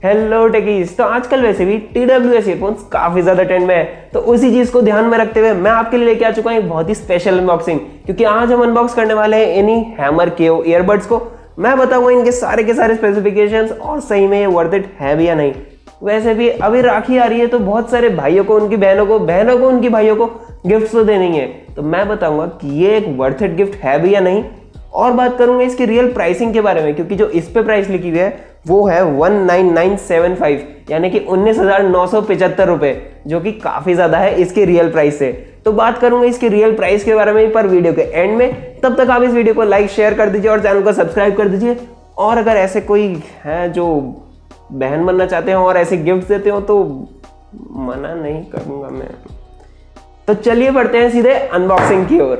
Hello techies. तो आजकल वैसे भी TWS ईयरफोन्स काफी ज्यादा ट्रेंड में है, तो उसी चीज को ध्यान में रखते हुए मैं आपके लिए लेके आ चुका हूं एक बहुत ही स्पेशल अनबॉक्सिंग, क्योंकि आज हम अनबॉक्स करने वाले हैं इन्हीं हैमर KO ईयरबड्स को। मैं बताऊंगा इनके सारे के सारे स्पेसिफिकेशंस और सही में ये वर्थ इट है भी या नहीं। वैसे भी अभी राखी आ रही है, तो बहुत सारे भाइयों को उनकी बहनों को उनकी भाइयों को गिफ्ट तो देनी है, तो मैं बताऊंगा कि ये एक वर्थ इट गिफ्ट है भी या नहीं। और बात करूंगा इसकी रियल प्राइसिंग के बारे में, क्योंकि जो इस पे प्राइस लिखी हुई है वो है 19975, यानी कि 19,975 रुपए, जो कि काफी ज्यादा है इसके रियल प्राइस से। तो बात करूंगा इसके रियल प्राइस के बारे में पर वीडियो के एंड में। तब तक आप इस वीडियो को लाइक शेयर कर दीजिए और चैनल को सब्सक्राइब कर दीजिए। और अगर ऐसे कोई है जो बहन बनना चाहते हो और ऐसे गिफ्ट देते हो तो मना नहीं करूंगा मैं। तो चलिए बढ़ते हैं सीधे अनबॉक्सिंग की ओर।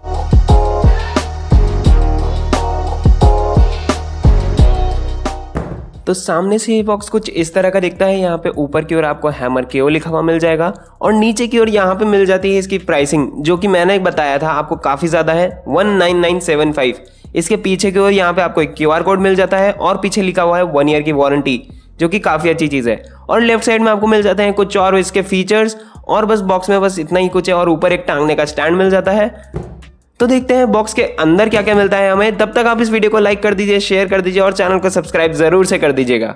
तो सामने से ये बॉक्स कुछ इस तरह का दिखता है। यहाँ पे ऊपर की ओर आपको हैमर KO लिखा हुआ मिल जाएगा और नीचे की ओर यहाँ पे मिल जाती है इसकी प्राइसिंग, जो कि मैंने बताया था आपको काफ़ी ज़्यादा है, 19975। इसके पीछे की ओर यहाँ पे आपको एक QR कोड मिल जाता है और पीछे लिखा हुआ है 1 ईयर की वारंटी, जो कि काफ़ी अच्छी चीज़ है। और लेफ्ट साइड में आपको मिल जाते हैं कुछ और इसके फीचर्स, और बस बॉक्स में बस इतना ही कुछ है। और ऊपर एक टांगने का स्टैंड मिल जाता है। तो देखते हैं बॉक्स के अंदर क्या क्या मिलता है हमें। तब तक आप इस वीडियो को लाइक कर दीजिए, शेयर कर दीजिए और चैनल को सब्सक्राइब जरूर से कर दीजिएगा।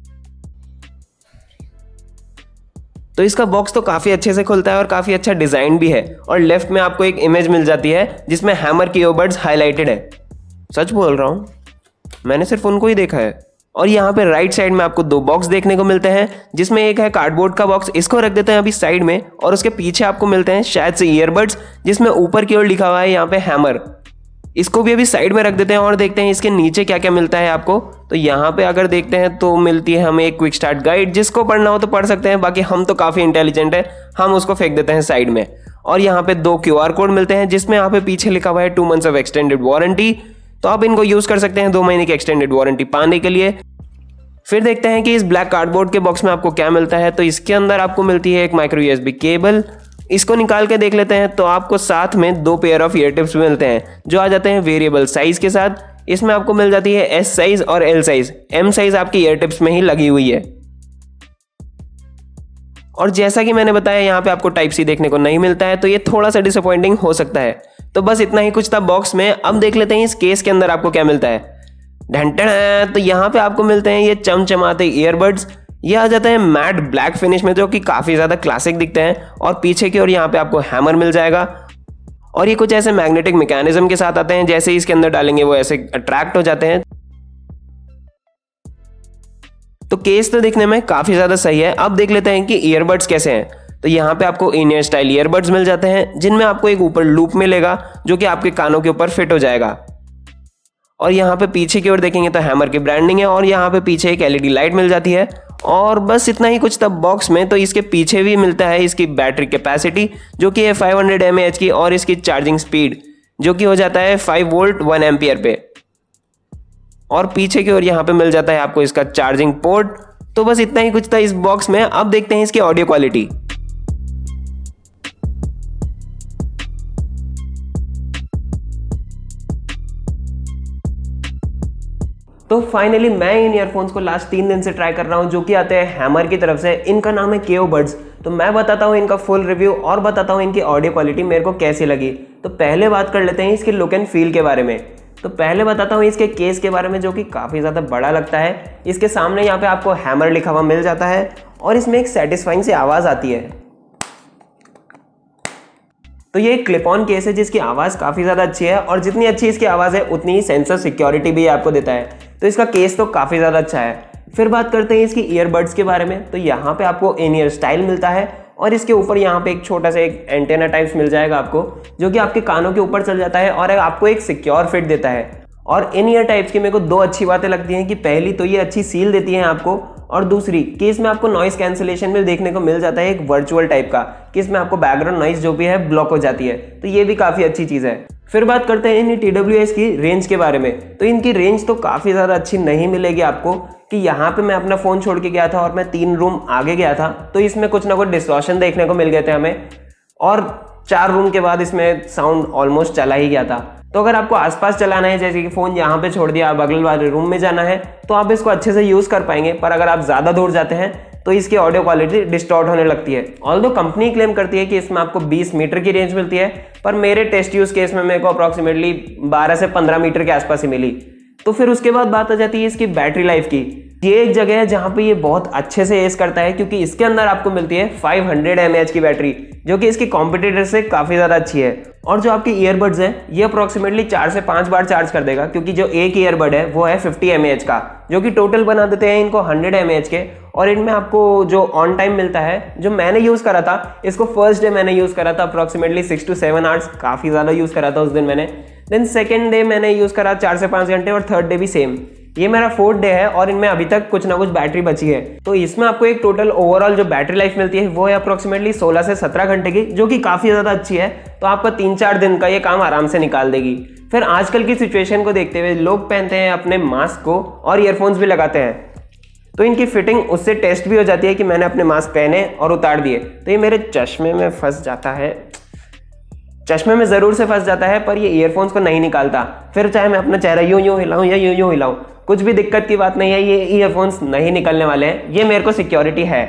तो इसका बॉक्स तो काफी अच्छे से खुलता है और काफी अच्छा डिजाइन भी है। और लेफ्ट में आपको एक इमेज मिल जाती है जिसमें हैमर KO ईयरबड्स हाईलाइटेड है। सच बोल रहा हूं, मैंने सिर्फ उनको ही देखा है। और यहाँ पे राइट साइड में आपको 2 बॉक्स देखने को मिलते हैं, जिसमें एक है कार्डबोर्ड का बॉक्स, इसको रख देते हैं अभी साइड में। और उसके पीछे आपको मिलते हैं शायद से ईयरबड्स, जिसमें ऊपर की ओर लिखा हुआ है यहाँ पे हैमर। इसको भी अभी साइड में रख देते हैं और देखते हैं इसके नीचे क्या क्या मिलता है आपको। तो यहाँ पे अगर देखते हैं तो मिलती है हमें एक क्विक स्टार्ट गाइड, जिसको पढ़ना हो तो पढ़ सकते हैं, बाकी हम तो काफ़ी इंटेलिजेंट है, हम उसको फेंक देते हैं साइड में। और यहाँ पे 2 QR कोड मिलते हैं, जिसमें यहाँ पे पीछे लिखा हुआ है 2 मंथ्स ऑफ एक्सटेंडेड वारंटी। तो आप इनको यूज़ कर सकते हैं 2 महीने की एक्सटेंडेड वारंटी पाने के लिए। फिर देखते हैं कि इस ब्लैक कार्डबोर्ड के बॉक्स में आपको क्या मिलता है। तो इसके अंदर आपको मिलती है एक माइक्रो USB केबल। इसको निकाल के देख लेते हैं तो आपको साथ में 2 पेयर ऑफ ईयर टिप्स मिलते हैं, जो आ जाते हैं वेरिएबल साइज के साथ। इसमें आपको मिल जाती है S साइज और L साइज। M साइज आपकी ईयर टिप्स में ही लगी हुई है। और जैसा कि मैंने बताया यहाँ पे आपको टाइप C देखने को नहीं मिलता है, तो ये थोड़ा सा डिसअपॉइंटिंग हो सकता है। तो बस इतना ही कुछ था बॉक्स में। अब देख लेते हैं इस केस के अंदर आपको क्या मिलता है। ढंटन, तो यहाँ पे आपको मिलते हैं ये चमचमाते ईयरबड्स। ये आ जाते हैं मैट ब्लैक फिनिश में, जो कि काफ़ी ज़्यादा क्लासिक दिखते हैं। और पीछे की ओर यहाँ पे आपको हैमर मिल जाएगा। और ये कुछ ऐसे मैग्नेटिक मैकेनिज्म के साथ आते हैं, जैसे ही इसके अंदर डालेंगे वो ऐसे अट्रैक्ट हो जाते हैं। तो केस तो दिखने में काफ़ी ज़्यादा सही है। अब देख लेते हैं कि ईयरबड्स कैसे हैं। तो यहाँ पे आपको इन ईयर स्टाइल ईयरबड्स मिल जाते हैं, जिनमें आपको एक ऊपर लूप मिलेगा, जो कि आपके कानों के ऊपर फिट हो जाएगा। और यहाँ पे पीछे की ओर देखेंगे तो हैमर की ब्रांडिंग है। और यहाँ पे पीछे एक LED लाइट मिल जाती है। और बस इतना ही कुछ था बॉक्स में। तो इसके पीछे भी मिलता है इसकी बैटरी कैपेसिटी, जो कि है 500 mAh की, और इसकी चार्जिंग स्पीड, जो कि हो जाता है 5 वोल्ट 1 एम्पियर पे। और पीछे की ओर यहाँ पे मिल जाता है आपको इसका चार्जिंग पोर्ट। तो बस इतना ही कुछ था इस बॉक्स में। अब देखते हैं इसकी ऑडियो क्वालिटी। तो फाइनली मैं इन ईयरफोन्स को लास्ट 3 दिन से ट्राई कर रहा हूं, जो कि आते हैं हैमर की तरफ से। इनका नाम है KO बड्स। तो मैं बताता हूं इनका फुल रिव्यू और बताता हूं इनकी ऑडियो क्वालिटी मेरे को कैसी लगी। तो पहले बात कर लेते हैं इसके लुक एंड फील के बारे में। तो पहले बताता हूं इसके केस के बारे में, जो कि काफ़ी ज़्यादा बड़ा लगता है। इसके सामने यहाँ पे आपको हैमर लिखा हुआ मिल जाता है और इसमें एक सेटिस्फाइंग सी आवाज़ आती है। तो ये एक क्लिप ऑन केस है जिसकी आवाज़ काफ़ी ज़्यादा अच्छी है, और जितनी अच्छी इसकी आवाज़ है उतनी ही सेंसर सिक्योरिटी भी आपको देता है। तो इसका केस तो काफ़ी ज़्यादा अच्छा है। फिर बात करते हैं इसकी ईयरबड्स के बारे में। तो यहाँ पे आपको इन ईयर स्टाइल मिलता है, और इसके ऊपर यहाँ पे एक छोटा सा एक एंटेना टाइप्स मिल जाएगा आपको, जो कि आपके कानों के ऊपर चल जाता है और आपको एक सिक्योर फिट देता है। और इन ईयर टाइप्स की मेरे को 2 अच्छी बातें लगती हैं कि पहली तो ये अच्छी सील देती हैं आपको, और दूसरी कि इसमें आपको नॉइस कैंसिलेशन भी देखने को मिल जाता है एक वर्चुअल टाइप का, कि इसमें आपको बैकग्राउंड नॉइस जो भी है ब्लॉक हो जाती है। तो ये भी काफ़ी अच्छी चीज़ है। फिर बात करते हैं इन TWS की रेंज के बारे में। तो इनकी रेंज तो काफ़ी ज़्यादा अच्छी नहीं मिलेगी आपको, कि यहाँ पे मैं अपना फ़ोन छोड़ के गया था और मैं 3 रूम आगे गया था, तो इसमें कुछ ना कुछ डिस्टॉर्शन देखने को मिल गए थे हमें। और 4 रूम के बाद इसमें साउंड ऑलमोस्ट चला ही गया था। तो अगर आपको आसपास चलाना है, जैसे कि फ़ोन यहाँ पे छोड़ दिया, आप अगले वाले रूम में जाना है, तो आप इसको अच्छे से यूज़ कर पाएंगे। पर अगर आप ज़्यादा दूर जाते हैं तो इसकी ऑडियो क्वालिटी डिस्टॉर्ट होने लगती है। ऑल्दो कंपनी क्लेम करती है कि इसमें आपको 20 मीटर की रेंज मिलती है, पर मेरे टेस्ट यूज़ केस में मेरे को अप्रॉक्सीमेटली 12 से 15 मीटर के आसपास ही मिली। तो फिर उसके बाद बात आ जाती है इसकी बैटरी लाइफ की। ये एक जगह है जहाँ पे ये बहुत अच्छे से एस करता है, क्योंकि इसके अंदर आपको मिलती है 500 mAh की बैटरी, जो कि इसकी कॉम्पिटिटर से काफ़ी ज़्यादा अच्छी है। और जो आपके ईयरबड्स हैं ये अप्रॉक्सीमेटली 4 से 5 बार चार्ज कर देगा, क्योंकि जो एक ईयरबड है वो है 50 mAh का, जो कि टोटल बना देते हैं इनको 100 mAh के। और इनमें आपको जो ऑन टाइम मिलता है, जो मैंने यूज़ करा था, इसको फर्स्ट डे मैंने यूज़ करा था अप्रॉक्सीमेटली 6 to 7 आवर्स, काफ़ी ज़्यादा यूज़ करा था उस दिन मैंने। देन सेकेंड डे मैंने यूज़ करा 4 से 5 घंटे, और थर्ड डे भी सेम। ये मेरा 4th डे है और इनमें अभी तक कुछ ना कुछ बैटरी बची है। तो इसमें आपको एक टोटल ओवरऑल जो बैटरी लाइफ मिलती है वो है अप्रॉक्सीमेटली 16 से 17 घंटे की, जो कि काफ़ी ज़्यादा अच्छी है। तो आपका 3-4 दिन का ये काम आराम से निकाल देगी। फिर आजकल की सिचुएशन को देखते हुए लोग पहनते हैं अपने मास्क को और ईयरफोन्स भी लगाते हैं, तो इनकी फिटिंग उससे टेस्ट भी हो जाती है कि मैंने अपने मास्क पहने और उतार दिए तो ये मेरे चश्मे में फंस जाता है। चश्मे में ज़रूर से फंस जाता है, पर ये ईयरफोन्स को नहीं निकालता। फिर चाहे मैं अपना चेहरा यूं यूं हिलाऊं या यूं यूं हिलाऊं, कुछ भी दिक्कत की बात नहीं है, ये ईयरफोन्स नहीं निकलने वाले हैं, ये मेरे को सिक्योरिटी है।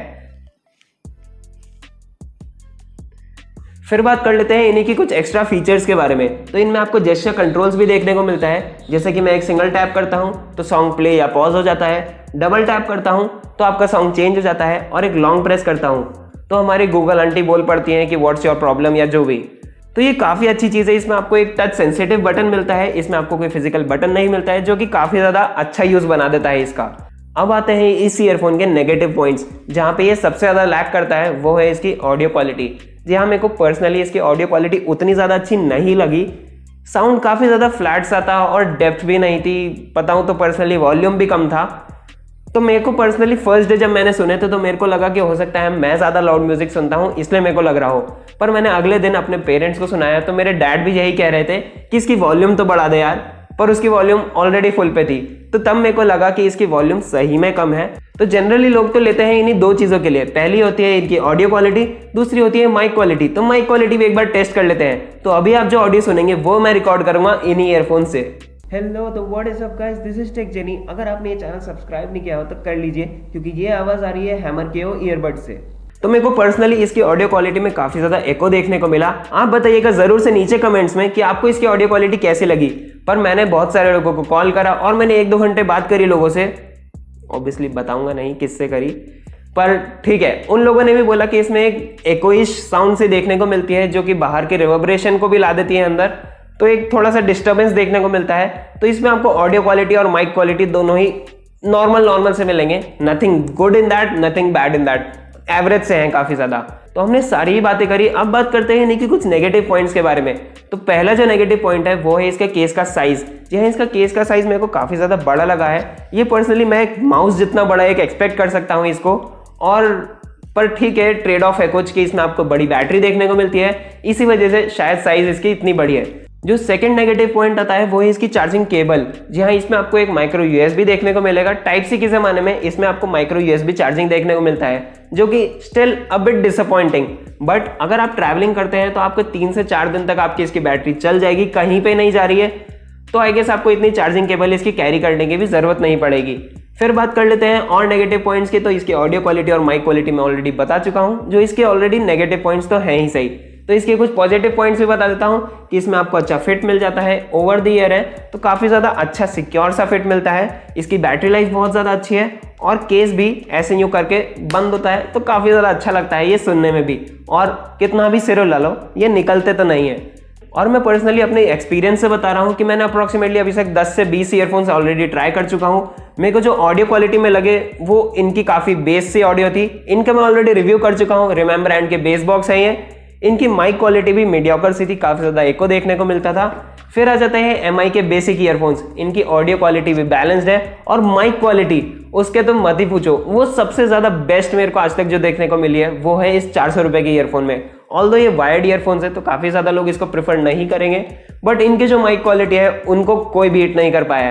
फिर बात कर लेते हैं इन्हीं की कुछ एक्स्ट्रा फीचर्स के बारे में। तो इनमें आपको जेस्चर कंट्रोल्स भी देखने को मिलता है, जैसे कि मैं एक सिंगल टैप करता हूं तो सॉन्ग प्ले या पॉज हो जाता है, डबल टैप करता हूं तो आपका सॉन्ग चेंज हो जाता है, और एक लॉन्ग प्रेस करता हूं तो हमारी गूगल आंटी बोल पड़ती हैं कि व्हाट्स योर प्रॉब्लम या जो भी। तो ये काफ़ी अच्छी चीज़ है। इसमें आपको एक टच सेंसिटिव बटन मिलता है, इसमें आपको कोई फिजिकल बटन नहीं मिलता है, जो कि काफ़ी ज़्यादा अच्छा यूज़ बना देता है इसका। अब आते हैं इस ईयरफोन के नेगेटिव पॉइंट्स। जहाँ पे ये सबसे ज़्यादा लैक करता है वो है इसकी ऑडियो क्वालिटी। जी हाँ, मेरे को पर्सनली इसकी ऑडियो क्वालिटी उतनी ज़्यादा अच्छी नहीं लगी। साउंड काफ़ी ज़्यादा फ्लैट सा था और डेप्थ भी नहीं थी। बताऊँ तो पर्सनली वॉल्यूम भी कम था। तो मेरे को पर्सनली फर्स्ट डे जब मैंने सुने थे तो मेरे को लगा कि हो सकता है मैं ज़्यादा लाउड म्यूजिक सुनता हूँ इसलिए मेरे को लग रहा हो। पर मैंने अगले दिन अपने पेरेंट्स को सुनाया तो मेरे डैड भी यही कह रहे थे कि इसकी वॉल्यूम तो बढ़ा दे यार, पर उसकी वॉल्यूम ऑलरेडी फुल पे थी। तो तब मेरे को लगा कि इसकी वॉल्यूम सही में कम है। तो जनरली लोग तो लेते हैं इन्हीं 2 चीज़ों के लिए, पहली होती है इनकी ऑडियो क्वालिटी, दूसरी होती है माइक क्वालिटी। तो माइक क्वालिटी भी एक बार टेस्ट कर लेते हैं। तो अभी आप जो ऑडियो सुनेंगे वो मैं रिकॉर्ड करूँगा इन्हीं ईयरफोन से। हेलो, तो what is up guys, this is Tech Journey. अगर आपने ये चैनल सब्सक्राइब नहीं किया हो तो कर लीजिए, क्योंकि ये आवाज़ आ रही है हैमर के ईयरबड से। तो मेरे को पर्सनली इसकी ऑडियो क्वालिटी में काफ़ी ज़्यादा एको देखने को मिला। आप बताइएगा ज़रूर से नीचे कमेंट्स में कि आपको इसकी ऑडियो क्वालिटी कैसी लगी। पर मैंने बहुत सारे लोगों को कॉल करा और मैंने 1-2 घंटे बात करी लोगों से। ऑब्वियसली बताऊंगा नहीं किससे करी, पर ठीक है, उन लोगों ने भी बोला कि इसमें एक एकोइश साउंड से देखने को मिलती है, जो कि बाहर के रिवर्बरेशन को भी ला देती है अंदर। तो एक थोड़ा सा डिस्टर्बेंस देखने को मिलता है। तो इसमें आपको ऑडियो क्वालिटी और माइक क्वालिटी दोनों ही नॉर्मल से मिलेंगे। Nothing good in that, nothing bad in that, average से हैं काफ़ी ज़्यादा। तो हमने सारी ही बातें करी। अब बात करते हैं इनकी कुछ नेगेटिव पॉइंट्स के बारे में। तो पहला जो नेगेटिव पॉइंट है वो है इसका केस का साइज़। जी हाँ, इसका केस का साइज़ मेरे को काफ़ी ज़्यादा बड़ा लगा है। ये पर्सनली मैं एक माउस जितना बड़ा एक एक्सपेक्ट कर सकता हूँ इसको, और पर ठीक है, ट्रेड ऑफ है कुछ कि इसमें आपको बड़ी बैटरी देखने को मिलती है, इसी वजह से शायद साइज़ इसकी इतनी बड़ी है। जो सेकंड नेगेटिव पॉइंट आता है वो है इसकी चार्जिंग केबल। जी हाँ, इसमें आपको एक माइक्रो यूएसबी देखने को मिलेगा। टाइप सी के ज़माने में इसमें आपको माइक्रो यूएसबी चार्जिंग देखने को मिलता है, जो कि still a bit disappointing. But अगर आप ट्रैवलिंग करते हैं तो आपको 3 से 4 दिन तक आपकी इसकी बैटरी चल जाएगी, कहीं पे नहीं जा रही है। तो आई गेस आपको इतनी चार्जिंग केबल इसकी कैरी करने की भी ज़रूरत नहीं पड़ेगी। फिर बात कर लेते हैं और नेगेटिव पॉइंट्स की। तो इसकी ऑडियो क्वालिटी और माइक क्वालिटी मैं ऑलरेडी बता चुका हूँ, जो इसके ऑलरेडी नेगेटिव पॉइंट्स तो हैं ही सही। तो इसके कुछ पॉजिटिव पॉइंट्स भी बता देता हूँ कि इसमें आपको अच्छा फिट मिल जाता है, ओवर द ईयर है तो काफ़ी ज़्यादा अच्छा सिक्योर सा फिट मिलता है। इसकी बैटरी लाइफ बहुत ज़्यादा अच्छी है, और केस भी ऐसे यूँ करके बंद होता है तो काफ़ी ज़्यादा अच्छा लगता है ये सुनने में भी। और कितना भी सिर ला लो ये निकलते तो नहीं है। और मैं पर्सनली अपने एक्सपीरियंस से बता रहा हूँ कि मैंने अप्रॉक्सीमेटली अभी तक 10 से 20 ईयरफोन्स ऑलरेडी ट्राई कर चुका हूँ। मेरे को जो ऑडियो क्वालिटी में लगे वो इनकी काफ़ी बेस सी ऑडियो थी। इनका मैं ऑलरेडी रिव्यू कर चुका हूँ, रिमेंबर एंड के बेस बॉक्स है ये। इनकी माइक क्वालिटी भी मीडियोकर सी थी, काफ़ी ज़्यादा एको देखने को मिलता था। फिर आ जाते हैं MI के बेसिक ईयरफोन्स। इनकी ऑडियो क्वालिटी भी बैलेंस्ड है, और माइक क्वालिटी उसके तो मत ही पूछो, वो सबसे ज़्यादा बेस्ट मेरे को आज तक जो देखने को मिली है वो है इस 400 रुपये के ईयरफोन में। ऑल्दो ये वायर्ड ईयरफोन्स है तो काफ़ी ज़्यादा लोग इसको प्रेफर नहीं करेंगे, बट इनकी जो माइक क्वालिटी है उनको कोई बीट नहीं कर पाया है।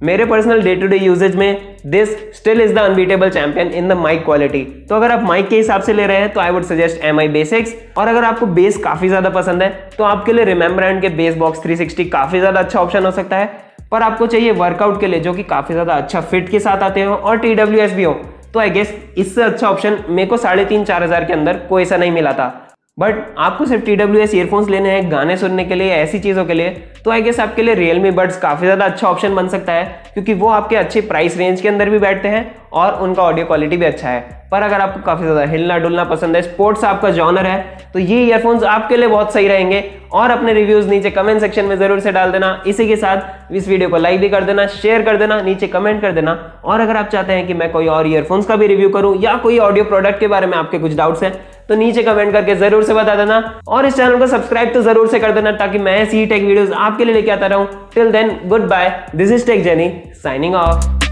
मेरे personal day to day usages में this still is the unbeatable champion in the mic quality. तो अगर आप माइक के हिसाब से ले रहे हैं तो I would suggest MI basics, और अगर आपको बेस काफी ज्यादा पसंद है तो आपके लिए रिमेम्बरेंट के बेस बॉक्स 360 काफी ज्यादा अच्छा ऑप्शन हो सकता है। पर आपको चाहिए वर्कआउट के लिए जो कि काफी ज्यादा अच्छा फिट के साथ आते हो और TWS भी हो, तो आई गेस इससे अच्छा ऑप्शन मेरे को 3,500-4 हज़ार के अंदर कोई ऐसा नहीं मिला था। बट आपको सिर्फ TWS ईयरफोन्स लेने हैं गाने सुनने के लिए, ऐसी चीज़ों के लिए, तो आई गेस आपके लिए Realme बड्स काफ़ी ज़्यादा अच्छा ऑप्शन बन सकता है, क्योंकि वो आपके अच्छे प्राइस रेंज के अंदर भी बैठते हैं और उनका ऑडियो क्वालिटी भी अच्छा है। पर अगर आपको काफ़ी ज़्यादा हिलना डुलना पसंद है, स्पोर्ट्स आपका जॉनर है, तो ये ईयरफोन्स आपके लिए बहुत सही रहेंगे। और अपने रिव्यूज़ नीचे कमेंट सेक्शन में ज़रूर से डाल देना। इसी के साथ इस वीडियो को लाइक भी कर देना, शेयर कर देना, नीचे कमेंट कर देना। और अगर आप चाहते हैं कि मैं कोई और ईयरफोन्स का भी रिव्यू करूँ या कोई ऑडियो प्रोडक्ट के बारे में आपके कुछ डाउट्स हैं, तो नीचे कमेंट करके जरूर से बता देना। और इस चैनल को सब्सक्राइब तो जरूर से कर देना, ताकि मैं ऐसी टेक वीडियोस आपके लिए लेके आता रहूं। Till then, goodbye, this is Tech Journey signing of.